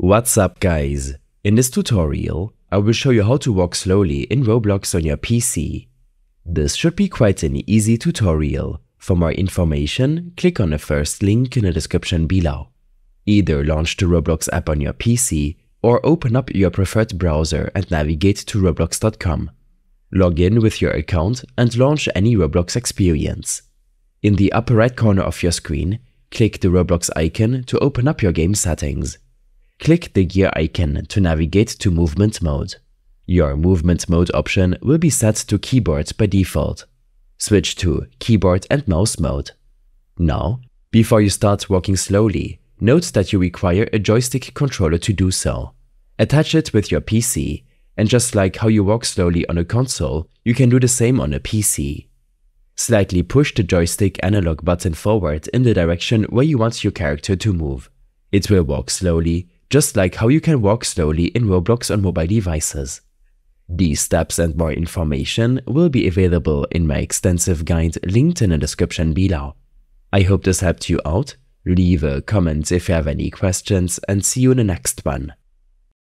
What's up guys? In this tutorial, I will show you how to walk slowly in Roblox on your PC. This should be quite an easy tutorial. For more information, click on the first link in the description below. Either launch the Roblox app on your PC or open up your preferred browser and navigate to roblox.com. Log in with your account and launch any Roblox experience. In the upper right corner of your screen, click the Roblox icon to open up your game settings. Click the gear icon to navigate to movement mode. Your movement mode option will be set to keyboard by default. Switch to keyboard and mouse mode. Now, before you start walking slowly, note that you require a joystick controller to do so. Attach it with your PC, and just like how you walk slowly on a console, you can do the same on a PC. Slightly push the joystick analog button forward in the direction where you want your character to move. It will walk slowly, just like how you can walk slowly in Roblox on mobile devices. These steps and more information will be available in my extensive guide linked in the description below. I hope this helped you out. Leave a comment if you have any questions and see you in the next one.